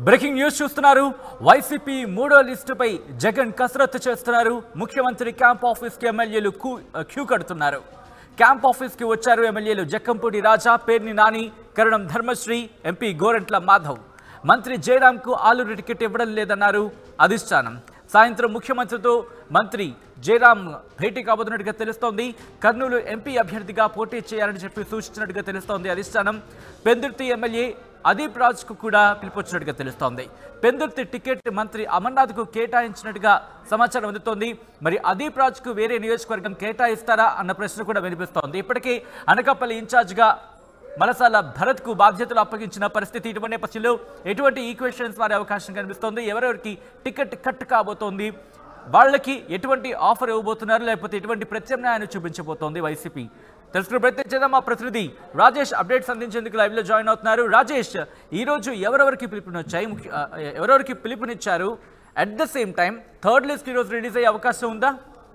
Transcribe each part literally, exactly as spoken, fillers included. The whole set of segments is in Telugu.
బ్రేకింగ్ న్యూస్ చూస్తున్నారు. వైసీపీ మూడో లిస్టుపై జగన్ కసరత్తు చేస్తున్నారు. ముఖ్యమంత్రి క్యాంప్ ఆఫీస్కి ఎమ్మెల్యేలు క్యూ కడుతున్నారు. క్యాంప్ ఆఫీస్కి వచ్చారు ఎమ్మెల్యేలు జక్కంపూడి రాజా, పేర్ని నాని, కరణం ధర్మశ్రీ, ఎంపీ గోరంట్ల మాధవ్. మంత్రి జయరాంకు ఆలూరు టికెట్ ఇవ్వడం లేదన్నారు అధిష్టానం. సాయంత్రం ముఖ్యమంత్రితో మంత్రి జయరాం భేటీ కాబోతున్నట్టుగా తెలుస్తోంది. కర్నూలు ఎంపీ అభ్యర్థిగా పోటీ చేయాలని చెప్పి సూచించినట్టుగా తెలుస్తోంది అధిష్టానం. పెందుర్తి ఎమ్మెల్యే అదీప్ రాజ్కు కూడా పిలుపొచ్చినట్టుగా తెలుస్తోంది. పెందుర్తి టికెట్ మంత్రి అమర్నాథ్కు కేటాయించినట్టుగా సమాచారం అందుతోంది. మరి అదీప్ రాజ్కు వేరే నియోజకవర్గం కేటాయిస్తారా అన్న ప్రశ్న కూడా వినిపిస్తోంది. ఇప్పటికే అనకాపల్లి ఇన్ఛార్జ్గా మలసాల భరత్కు బాధ్యతలు అప్పగించిన పరిస్థితి. ఇటువంటి నేపథ్యంలో ఎటువంటి ఈక్వేషన్స్ వారే అవకాశం కనిపిస్తోంది, ఎవరెవరికి టికెట్ కట్ కాబోతోంది, వాళ్ళకి ఎటువంటి ఆఫర్ ఇవ్వబోతున్నారు, లేకపోతే ఎటువంటి ప్రత్యామ్నాయాన్ని చూపించబోతోంది వైసీపీ, తెలుసుకునే ప్రయత్నం చేద్దాం. మా ప్రతినిధి రాజేష్ అప్డేట్స్ అందించేందుకు లైవ్లో జాయిన్ అవుతున్నారు. రాజేష్, ఈరోజు ఎవరెవరికి పిలుపునిచ్చాయి ఎవరెవరికి పిలుపునిచ్చారు at the same time third list ఈరోజు రిలీజ్ అయ్యే అవకాశం ఉందా?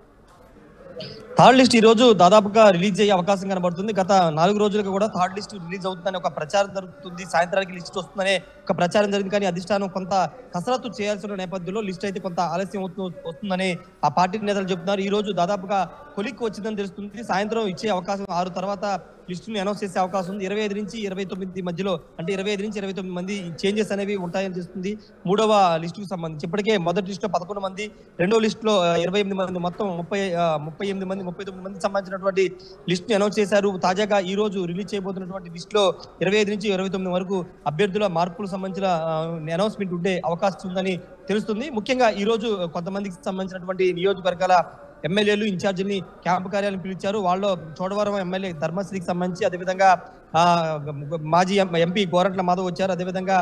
థర్డ్ లిస్ట్ ఈ రోజు దాదాపుగా రిలీజ్ అయ్యే అవకాశం కనబడుతుంది. గత నాలుగు రోజులుగా కూడా థర్డ్ లిస్ట్ రిలీజ్ అవుతుందని ఒక ప్రచారం జరుగుతుంది. సాయంత్రానికి లిస్ట్ వస్తుందనే ఒక ప్రచారం జరిగింది. కానీ అధిష్టానం కొంత కసరత్తు చేయాల్సిన నేపథ్యంలో లిస్ట్ అయితే కొంత ఆలస్యం వస్తుందని ఆ పార్టీ నేతలు చెబుతున్నారు. ఈ రోజు దాదాపుగా కొలిక్కి వచ్చిందని తెలుస్తుంది. సాయంత్రం ఇచ్చే అవకాశం, ఆరు తర్వాత లిస్టుని అనౌన్స్ చేసే అవకాశం ఉంది. ఇరవై ఐదు నుంచి ఇరవై తొమ్మిది మధ్యలో, అంటే ఇరవై ఐదు నుంచి ఇరవై తొమ్మిది మంది చేంజెస్ అనేవి ఉంటాయని తెలుస్తుంది. మూడవ లిస్టుకు సంబంధించి ఇప్పటికే మొదటి లిస్టులో పదకొండు మంది, రెండో లిస్టులో ఇరవై ఎనిమిది మంది, మొత్తం ముప్పై ముప్పై ఎనిమిది మంది ముప్పై తొమ్మిది మంది సంబంధించినటువంటి లిస్ట్ ని అనౌన్స్ చేశారు. తాజాగా ఈ రోజు రిలీజ్ చేయబోతున్నటువంటి లిస్ట్ లో ఇరవై ఐదు నుంచి ఇరవై తొమ్మిది వరకు అభ్యర్థుల మార్పులకు సంబంధించిన అనౌన్స్మెంట్ ఉండే అవకాశం ఉందని తెలుస్తుంది. ముఖ్యంగా ఈ రోజు కొంతమందికి సంబంధించినటువంటి నియోజకవర్గాల ఎమ్మెల్యేలు ఇన్ఛార్జిని క్యాంపు కార్యాలయం పిలిచారు. వాళ్ళు చోడవరం ఎమ్మెల్యే ధర్మశ్రీకి సంబంధించి, అదేవిధంగా ఆ మాజీ ఎంపీ గోరంట్ల మాధవ్ వచ్చారు. అదేవిధంగా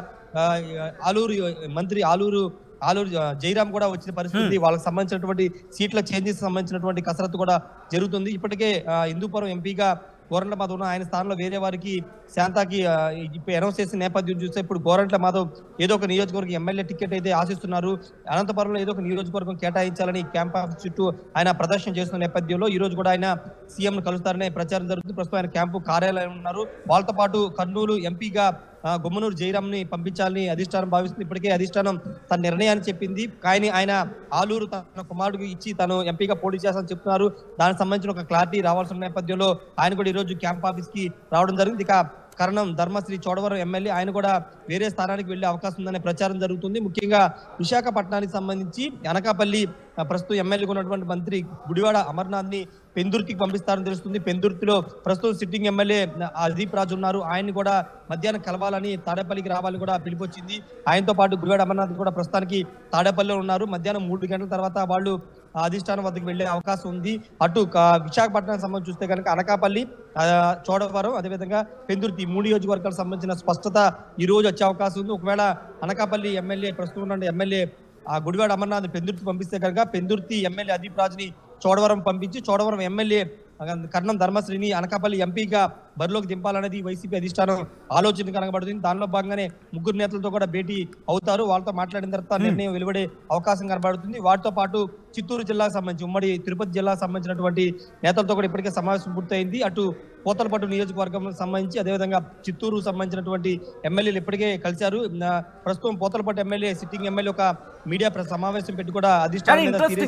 ఆలూరు మంత్రి ఆలూరు ఆలూరు జయరాం కూడా వచ్చిన పరిస్థితి. వాళ్ళకి సంబంధించినటువంటి సీట్ల చేంజెస్ సంబంధించినటువంటి కసరత్తు కూడా జరుగుతుంది. ఇప్పటికే హిందూపురం ఎంపీగా గోరంట్ల మాధవ్ ఆయన స్థానంలో వేరే వారికి శాంతాకి ఇప్పుడు అనౌన్స్ చేసిన నేపథ్యం చూస్తే ఇప్పుడు గోరంట్ల మాధవ్ ఏదో ఒక నియోజకవర్గం ఎమ్మెల్యే టికెట్ అయితే ఆశిస్తున్నారు. అనంతపురంలో ఏదో ఒక నియోజకవర్గం కేటాయించాలని క్యాంప్ ఆఫీస్ చుట్టూ ఆయన ప్రదర్శన చేస్తున్న నేపథ్యంలో ఈ రోజు కూడా ఆయన సీఎం ను కలుస్తారనే ప్రచారం జరుగుతుంది. ప్రస్తుతం ఆయన క్యాంపు కార్యాలయం ఉన్నారు. వాళ్ళతో పాటు కర్నూలు ఎంపీగా గుమ్మనూరు జయరాం ని పంపించాలని అధిష్టానం భావిస్తుంది. ఇప్పటికే అధిష్టానం తన నిర్ణయాన్ని చెప్పింది. కానీ ఆయన ఆలూరు తన కుమారుడికి ఇచ్చి తను ఎంపీగా పోటీ చేస్తానని చెప్తున్నారు. దానికి సంబంధించిన ఒక క్లారిటీ రావాల్సిన నేపథ్యంలో ఆయన కూడా ఈ రోజు క్యాంప్ ఆఫీస్ కి రావడం జరిగింది. ఇక కరణం ధర్మశ్రీ చోడవరం ఎమ్మెల్యే ఆయన కూడా వేరే స్థానానికి వెళ్లే అవకాశం ఉందనే ప్రచారం జరుగుతుంది. ముఖ్యంగా విశాఖపట్నానికి సంబంధించి అనకాపల్లి ప్రస్తుతం ఎమ్మెల్యేగా ఉన్నటువంటి మంత్రి గుడివాడ అమర్నాథ్ ని పెందుర్తికి పంపిస్తారని తెలుస్తుంది. పెందుర్తిలో ప్రస్తుతం సిట్టింగ్ ఎమ్మెల్యే అదీప్ రాజు ఉన్నారు. ఆయన్ని కూడా మధ్యాహ్నం కలవాలని, తాడేపల్లికి రావాలని కూడా పిలుపొచ్చింది. ఆయనతో పాటు గుడివాడ అమర్నాథ్ కూడా ప్రస్తుతానికి తాడేపల్లిలో ఉన్నారు. మధ్యాహ్నం మూడు గంటల తర్వాత వాళ్ళు అధిష్టానం వద్దకు వెళ్లే అవకాశం ఉంది. అటు విశాఖపట్నానికి సంబంధించి చూస్తే కనుక అనకాపల్లి, చోడవరం, అదేవిధంగా పెందుర్తి మూడు నియోజకవర్గాలకు సంబంధించిన స్పష్టత ఈ రోజు వచ్చే అవకాశం ఉంది. ఒకవేళ అనకాపల్లి ఎమ్మెల్యే ప్రస్తుతం ఉన్న ఎమ్మెల్యే ఆ గుడివాడ అమర్నాథ్ పెందుర్తి పంపిస్తే కనుక పెందుర్తి ఎమ్మెల్యే అదీప్ రాజుని చోడవరం పంపించి చోడవరం ఎమ్మెల్యే కర్ణం ధర్మశ్రీని అనకాపల్లి ఎంపీగా బరిలోకి దింపాలనేది వైసీపీ అధిష్టానం ఆలోచన కనబడుతుంది. దానిలో భాగంగానే ముగ్గురు నేతలతో కూడా భేటీ అవుతారు. వాళ్ళతో మాట్లాడిన తర్వాత నిర్ణయం వెలువడే అవకాశం కనబడుతుంది. వాటితో పాటు చిత్తూరు జిల్లాకు సంబంధించి, ఉమ్మడి తిరుపతి జిల్లాకు సంబంధించినటువంటి నేతలతో కూడా ఇప్పటికే సమావేశం పూర్తయింది. అటు పోతలపట్టు నియోజకవర్గం సంబంధించి, అదేవిధంగా చిత్తూరు సంబంధించినటువంటి ఎమ్మెల్యేలు ఇప్పటికే కలిశారు. ప్రస్తుతం పోతలపట్టు ఎమ్మెల్యే సిట్టింగ్ ఎమ్మెల్యే ఒక మీడియా సమావేశం పెట్టి కూడా అధిష్టానం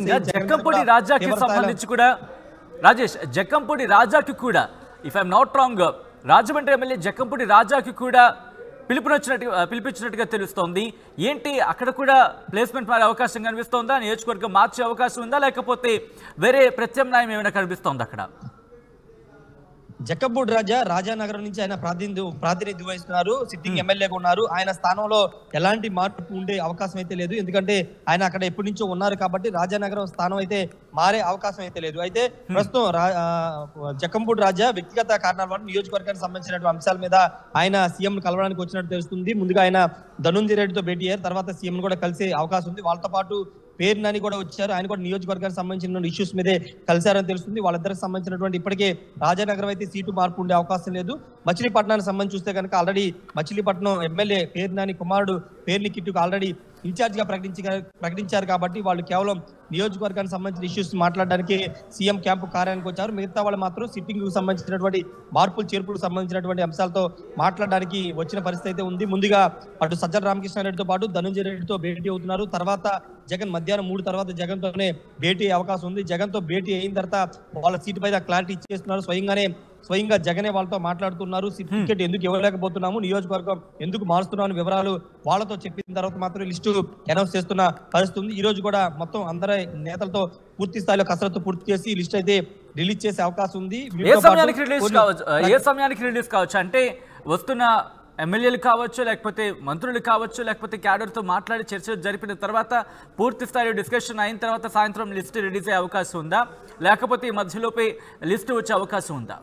రాజేష్ జక్కంపూడి రాజాకి కూడా, if I'm not wrong, Rajahmundry MLA Jakkampudi రాజాకి కూడా పిలుపునొచ్చినట్టు పిలిపించినట్టుగా తెలుస్తోంది. ఏంటి అక్కడ కూడా ప్లేస్మెంట్ మారే అవకాశం కనిపిస్తోందా? నియోజకవర్గం మార్చే అవకాశం ఉందా, లేకపోతే వేరే ప్రత్యామ్నాయం ఏమైనా కనిపిస్తోంది అక్కడ? జక్కంపూడి రాజా రాజానగరం నుంచి ఆయన ప్రాతినిధ్యం ప్రాతినిధ్యం వహిస్తున్నారు. సిట్టింగ్ ఎమ్మెల్యేగా ఉన్నారు. ఆయన స్థానంలో ఎలాంటి మార్పు ఉండే అవకాశం అయితే లేదు. ఎందుకంటే ఆయన అక్కడ ఎప్పటి నుంచో ఉన్నారు కాబట్టి రాజానగరం స్థానం అయితే మారే అవకాశం అయితే లేదు. అయితే ప్రస్తుతం జక్కంపూడి రాజా వ్యక్తిగత కారణాల వల్ల నియోజకవర్గానికి సంబంధించినటువంటి అంశాల మీద ఆయన సీఎం కలవడానికి వచ్చినట్టు తెలుస్తుంది. ముందుగా ఆయన ధనుంజయ రెడ్డితో భేటీ అయ్యారు. తర్వాత సీఎం కూడా కలిసే అవకాశం ఉంది. వాళ్ళతో పాటు పేరు నాని కూడా వచ్చారు. ఆయన కూడా నియోజకవర్గానికి సంబంధించిన ఇష్యూస్ మీదే కలిశారని తెలుస్తుంది. వాళ్ళిద్దరికి సంబంధించినటువంటి ఇప్పటికే రాజానగరం అయితే సీటు మార్పు ఉండే అవకాశం లేదు. మచిలీపట్నానికి సంబంధించి చూస్తే కనుక ఆల్రెడీ మచిలీపట్నం ఎమ్మెల్యే పేరు నాని కుమారుడు పేర్ని కిట్టుకు ఆల్రెడీ ఇన్ఛార్జ్ గా ప్రకటించి ప్రకటించారు కాబట్టి వాళ్ళు కేవలం నియోజకవర్గానికి సంబంధించిన ఇష్యూస్ మాట్లాడడానికి సీఎం క్యాంపు కార్యాలయానికి వచ్చారు. మిగతా వాళ్ళు మాత్రం సిట్టింగ్ కు సంబంధించినటువంటి మార్పులు చేర్పులకు సంబంధించినటువంటి అంశాలతో మాట్లాడడానికి వచ్చిన పరిస్థితి అయితే ఉంది. ముందుగా అటు సజ్జల రామకృష్ణారెడ్డితో పాటు ధనంజయ రెడ్డితో భేటీ అవుతున్నారు. తర్వాత జగన్ మధ్యాహ్నం మూడు తర్వాత జగన్ తోనే భేటీ అయ్యే అవకాశం ఉంది. జగన్ తో భేటీ అయిన తర్వాత వాళ్ళ సీటు పైన క్లారిటీ ఇచ్చేస్తున్నారు. స్వయంగానే స్వయంగా జగనే వాళ్ళతో మాట్లాడుతున్నారు. టికెట్ ఎందుకు ఇవ్వలేకపోతున్నాము, నియోజకవర్గం ఎందుకు మారుస్తున్నాము వివరాలు వాళ్ళతో చెప్పిన తర్వాత మాత్రం లిస్టు అనౌన్స్ చేస్తున్న పరిస్థితి ఉంది. ఈ రోజు కూడా మొత్తం అందరి నేతలతో పూర్తి స్థాయిలో కసరత్తు పూర్తి చేసి లిస్ట్ అయితే రిలీజ్ చేసే అవకాశం ఉంది. ఏ సమయానికి రిలీజ్ కావచ్చు ఏ సమయానికి రిలీజ్ కావచ్చు అంటే వస్తున్న ఎమ్మెల్యేలు కావచ్చు, లేకపోతే మంత్రులు కావచ్చు, లేకపోతే క్యాడర్తో మాట్లాడి చర్చలు జరిపిన తర్వాత పూర్తి స్థాయిలో డిస్కషన్ అయిన తర్వాత సాయంత్రం లిస్ట్ రిలీజ్ అయ్యే అవకాశం ఉందా, లేకపోతే ఈ మధ్యలోపే లిస్ట్ వచ్చే అవకాశం ఉందా?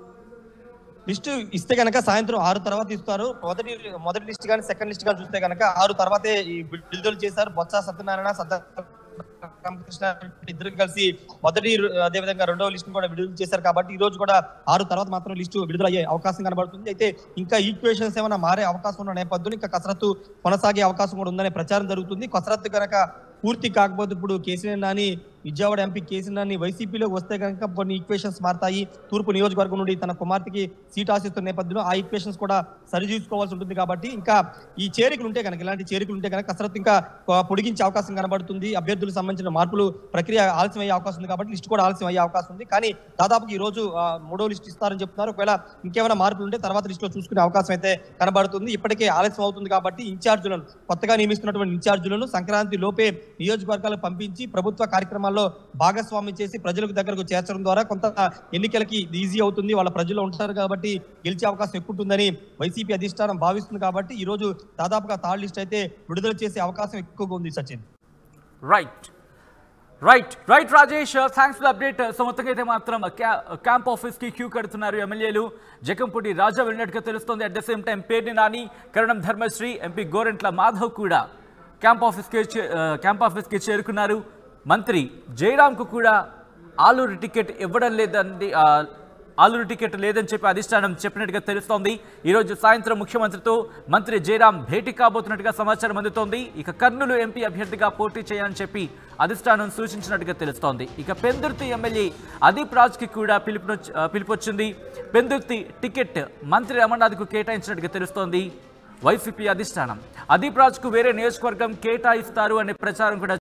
లిస్టు ఇస్తే కనుక సాయంత్రం ఆరు తర్వాత ఇస్తారు. మొదటి మొదటి లిస్ట్ కానీ సెకండ్ లిస్ట్ కానీ చూస్తే కనుక ఆరు తర్వాతే ఈ విడుదల చేశారు. బొత్స సత్యనారాయణ సజ్జల రామకృష్ణ ఇద్దరు కలిసి మొదటి అదేవిధంగా రెండవ లిస్ట్ కూడా విడుదల చేశారు. కాబట్టి ఈ రోజు కూడా ఆరు తర్వాత మాత్రం లిస్టు విడుదల అయ్యే అవకాశం కనబడుతుంది. అయితే ఇంకా ఈక్వేషన్స్ ఏమైనా మారే అవకాశం ఉన్న నేపథ్యంలో ఇంకా కసరత్తు కొనసాగే అవకాశం కూడా ఉందనే ప్రచారం జరుగుతుంది. కసరత్తు కనుక పూర్తి కాకపోతే ఇప్పుడు KCR Nani Vijayawada MP KCR Nani వైసీపీలోకి వస్తే కనుక కొన్ని ఈక్వేషన్స్ మారతాయి. తూర్పు నియోజకవర్గం నుండి తన కుమార్తెకి సీట్ ఆశిస్తున్న నేపథ్యంలో ఆ ఈక్వేషన్స్ కూడా సరిచూసుకోవాల్సి ఉంటుంది. కాబట్టి ఇంకా ఈ చేరికలు ఉంటే కనుక ఇలాంటి చేరికలు ఉంటే కనుక కసరత్తు ఇంకా పొడిగించే అవకాశం కనబడుతుంది. అభ్యర్థులకు సంబంధించిన మార్పులు ప్రక్రియ ఆలస్యం అయ్యే అవకాశం ఉంది. కాబట్టి లిస్ట్ కూడా ఆలస్యం అయ్యే అవకాశం ఉంది. కానీ దాదాపుగా ఈ రోజు మూడో లిస్ట్ ఇస్తారని చెప్తున్నారు. ఒకవేళ ఇంకేమైనా మార్పులు ఉంటే తర్వాత లిస్ట్ లో చూసుకునే అవకాశం అయితే కనబడుతుంది. ఇప్పటికే ఆలస్యం అవుతుంది కాబట్టి ఇన్ఛార్జులను కొత్తగా నియమిస్తున్నటువంటి ఇన్ఛార్జులను సంక్రాంతి లోపే నియోజకవర్గాలకు పంపించి ప్రభుత్వ కార్యక్రమాల్లో భాగస్వామ్యం చేసి ప్రజలకు దగ్గరకు చేర్చడం ద్వారా కొంత ఎన్నికలకి ఈజీ అవుతుంది. వాళ్ళ ప్రజలు ఉంటారు కాబట్టి గెలిచే అవకాశం ఎక్కువ ఉంటుందని వైసీపీ అధిష్టానం భావిస్తుంది. కాబట్టి ఈ రోజు దాదాపుగా థర్డ్ లిస్ట్ అయితే విడుదల చేసే అవకాశం ఎక్కువగా ఉంది. Sachin right right right Rajesh, thanks for update. So మొత్తంగా అయితే మాత్రం క్యాంప్ ఆఫీస్ కి క్యూ కడుతున్నారు ఎమ్మెల్యేలు. జకంపూడి రాజా వెళ్ళినట్టుగా తెలుస్తోంది. At the same time Perni Nani, Karanam Dharmasri, MP Gorantla Madhav కూడా క్యాంప్ ఆఫీస్కి క్యాంప్ ఆఫీస్కి చేరుకున్నారు. మంత్రి జయరాంకు కూడా ఆలూరు టికెట్ ఇవ్వడం లేదండి, ఆలూరు టికెట్ లేదని చెప్పి అధిష్టానం చెప్పినట్టుగా తెలుస్తోంది. ఈరోజు సాయంత్రం ముఖ్యమంత్రితో మంత్రి జయరాం భేటీ కాబోతున్నట్టుగా సమాచారం అందుతోంది. ఇక కర్నూలు ఎంపీ అభ్యర్థిగా పోటీ చేయాలని చెప్పి అధిష్టానం సూచించినట్టుగా తెలుస్తోంది. ఇక పెందుర్తి ఎమ్మెల్యే అదీప్ రాజ్కి కూడా పిలుపు పిలుపొచ్చింది. పెందుర్తి టికెట్ మంత్రి అమర్నాథ్కు కేటాయించినట్టుగా తెలుస్తోంది వైసీపీ అధిష్టానం. అదీప్ రాజ్కు వేరే నియోజకవర్గం కేటాయిస్తారు అనే ప్రచారం కూడా